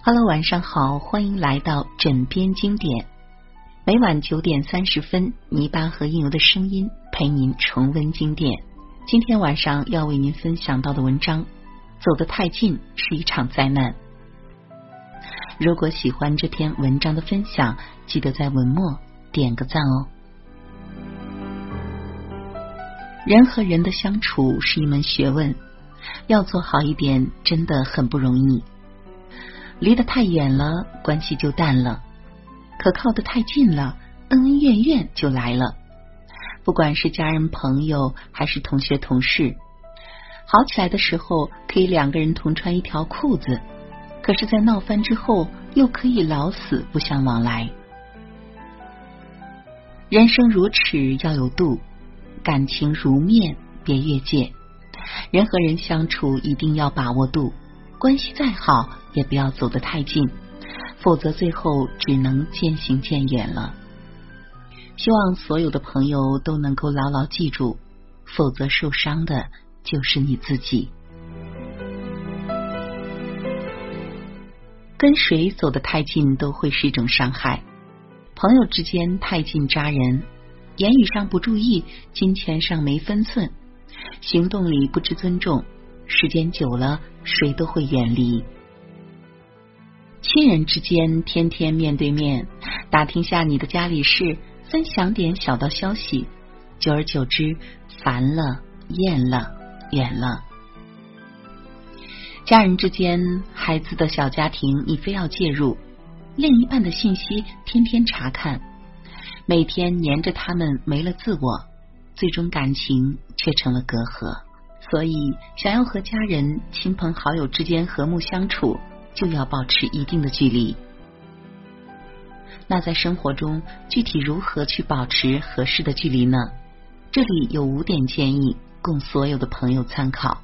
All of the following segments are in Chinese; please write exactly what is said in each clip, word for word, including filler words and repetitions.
Hello， 晚上好，欢迎来到枕边经典。每晚九点三十分，泥巴和应由的声音陪您重温经典。今天晚上要为您分享到的文章，走得太近是一场灾难。如果喜欢这篇文章的分享，记得在文末点个赞哦。人和人的相处是一门学问，要做好一点真的很不容易。离得太远了，关系就淡了；可靠得太近了，恩恩怨怨就来了。不管是家人朋友还是同学同事，好起来的时候可以两个人同穿一条裤子，可是在闹翻之后又可以老死不相往来。人生如尺要有度，感情如面别越界。人和人相处一定要把握度，关系再好也不要走得太近，否则最后只能渐行渐远了。希望所有的朋友都能够牢牢记住，否则受伤的就是你自己。跟谁走得太近都会是一种伤害。朋友之间太近扎人，言语上不注意，金钱上没分寸，行动里不知尊重，时间久了谁都会远离。亲人之间天天面对面，打听下你的家里事，分享点小道消息，久而久之烦了厌了远了。家人之间，孩子的小家庭你非要介入，另一半的信息天天查看，每天黏着他们没了自我，最终感情却成了隔阂。所以想要和家人亲朋好友之间和睦相处，就要保持一定的距离。那在生活中具体如何去保持合适的距离呢？这里有五点建议供所有的朋友参考。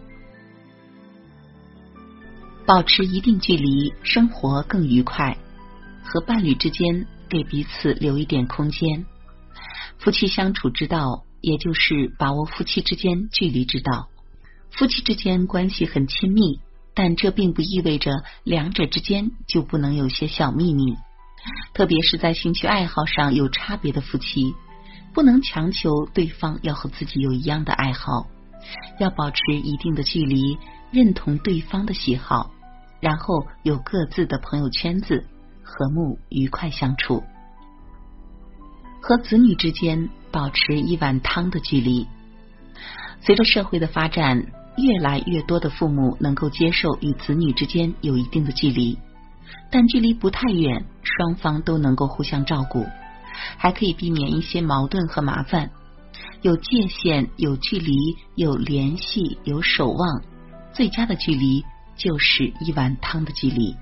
保持一定距离，生活更愉快。和伴侣之间给彼此留一点空间。夫妻相处之道，也就是把握夫妻之间距离之道。夫妻之间关系很亲密，但这并不意味着两者之间就不能有些小秘密。特别是在兴趣爱好上有差别的夫妻，不能强求对方要和自己有一样的爱好，要保持一定的距离，认同对方的喜好，然后有各自的朋友圈子，和睦愉快相处。和子女之间保持一碗汤的距离。随着社会的发展，越来越多的父母能够接受与子女之间有一定的距离，但距离不太远，双方都能够互相照顾，还可以避免一些矛盾和麻烦。有界限，有距离，有联系，有守望，最佳的距离就是一碗汤的距离。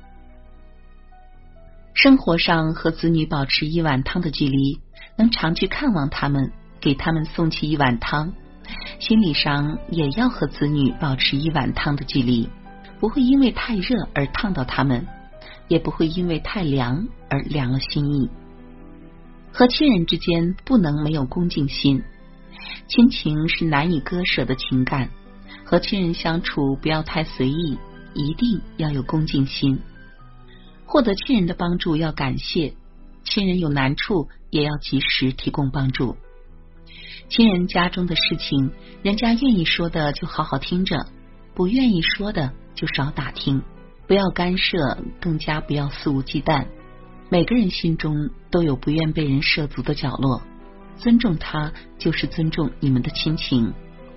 生活上和子女保持一碗汤的距离，能常去看望他们，给他们送去一碗汤。心理上也要和子女保持一碗汤的距离，不会因为太热而烫到他们，也不会因为太凉而凉了心意。和亲人之间不能没有恭敬心，亲情是难以割舍的情感，和亲人相处不要太随意，一定要有恭敬心。获得亲人的帮助要感谢，亲人有难处也要及时提供帮助。亲人家中的事情，人家愿意说的就好好听着，不愿意说的就少打听，不要干涉，更加不要肆无忌惮。每个人心中都有不愿被人涉足的角落，尊重他就是尊重你们的亲情。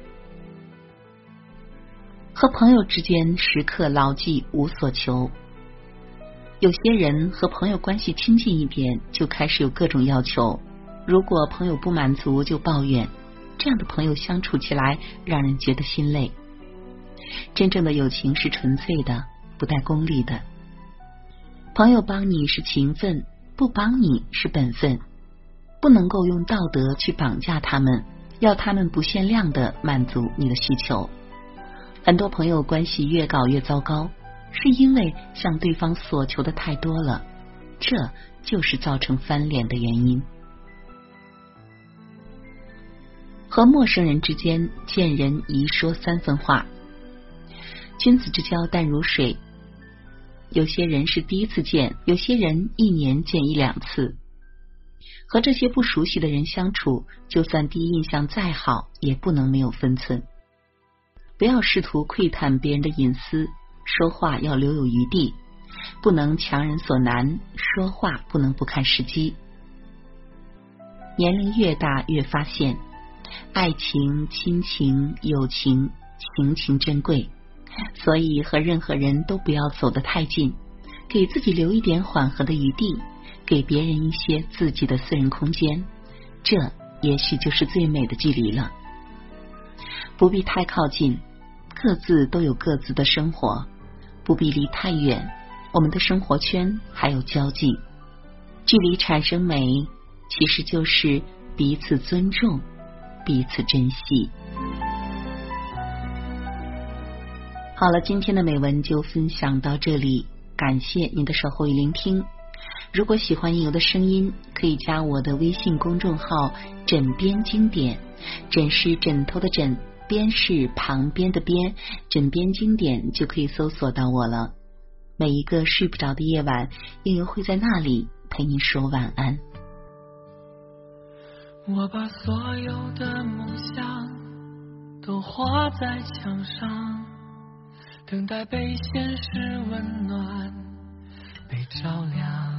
和朋友之间时刻牢记无所求。有些人和朋友关系亲近一点，就开始有各种要求，如果朋友不满足就抱怨，这样的朋友相处起来让人觉得心累。真正的友情是纯粹的，不带功利的。朋友帮你是情分，不帮你是本分，不能够用道德去绑架他们，要他们不限量的满足你的需求。很多朋友关系越搞越糟糕，是因为向对方索求的太多了，这就是造成翻脸的原因。和陌生人之间见人宜说三分话。君子之交淡如水， 有些人是第一次见，有些人一年见一两次。和这些不熟悉的人相处，就算第一印象再好，也不能没有分寸。不要试图窥探别人的隐私，说话要留有余地，不能强人所难，说话不能不看时机。年龄越大，越发现爱情、亲情、友情，情情珍贵，所以和任何人都不要走得太近，给自己留一点缓和的余地，给别人一些自己的私人空间，这也许就是最美的距离了。不必太靠近，各自都有各自的生活，不必离太远，我们的生活圈还有交际。距离产生美，其实就是彼此尊重，彼此珍惜。好了，今天的美文就分享到这里，感谢您的守候与聆听。如果喜欢应由的声音，可以加我的微信公众号枕边经典，枕是枕头的枕，边是旁边的边，枕边经典就可以搜索到我了。每一个睡不着的夜晚，应由会在那里陪你说晚安。 我把所有的梦想都画在墙上，等待被现实温暖，被照亮。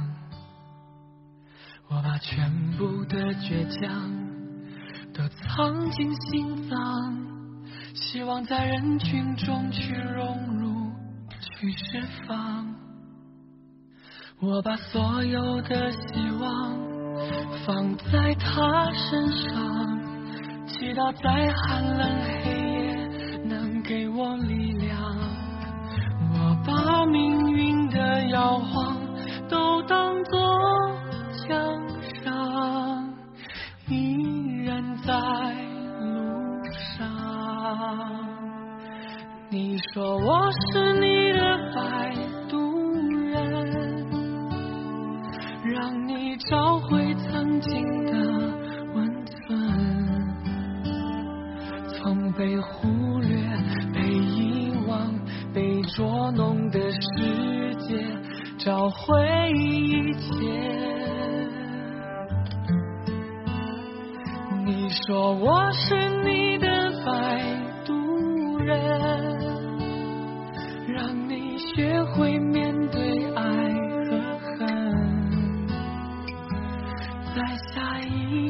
我把全部的倔强都藏进心脏，希望在人群中去融入，去释放。我把所有的希望放在他身上，祈祷在寒冷黑夜能给我力量。我把命运的摇晃都当作奖赏，依然在路上。你说我是你的摆渡人，让你找回曾经的温存，从被忽略、被遗忘、被捉弄的世界找回一切。你说我是你的摆渡人，让你学会面对爱和恨，在下一